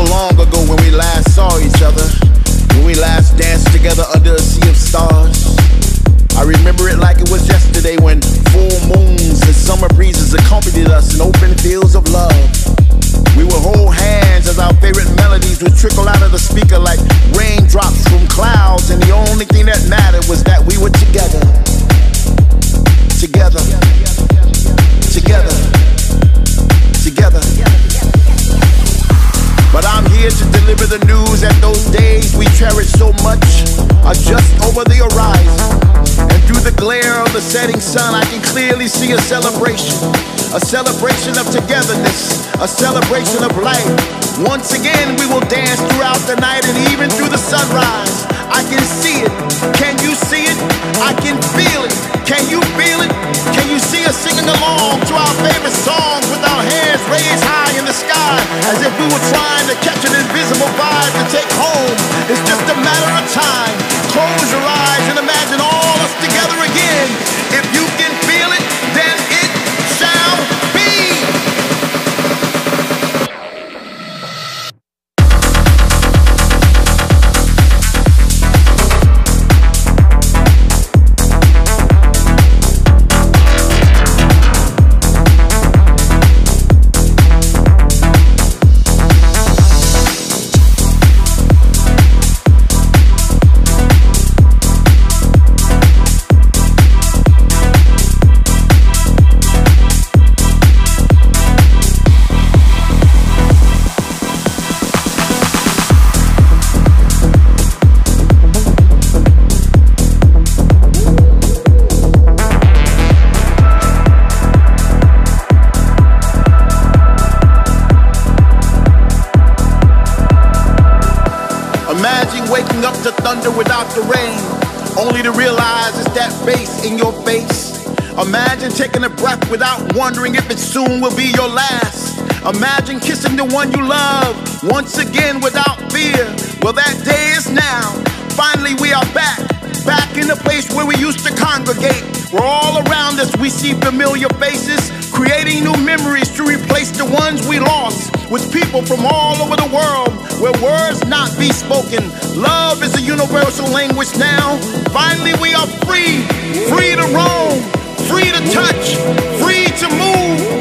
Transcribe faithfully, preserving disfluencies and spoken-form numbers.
so long ago when we last saw each other, when we last danced together under a sea of stars. I remember it like it was yesterday when full moons and summer breezes accompanied us in open fields of love. We would hold hands as our favorite melodies would trickle out of the speaker like raindrops from clouds, and the only thing that mattered was that we were together. Together. Together. Together. But I'm here to deliver the news that those days we cherish so much are just over the horizon. And through the glare of the setting sun, I can clearly see a celebration. A celebration of togetherness, a celebration of life. Once again, we will dance throughout the night and even through the sunrise. I can see it. Can you see it? I can feel it. Can you feel it? Can you see us singing along to our favorite songs with our hands raised high in the sky as if we were trying to catch an invisible vibe to take home? It's just a matter of time. Close your eyes and imagine all us together again. If you can feel it, then it shall be. Imagine waking up to thunder without the rain, only to realize it's that bass in your face. Imagine taking a breath without wondering if it soon will be your last. Imagine kissing the one you love once again without fear. Well, that day is now. Finally, we are back, back in the place where we used to congregate. Where all around us we see familiar faces, creating new memories to replace the ones we lost. With people from all over the world, where words not be spoken. Love is a universal language now. Finally we are free, free to roam, free to touch, free to move.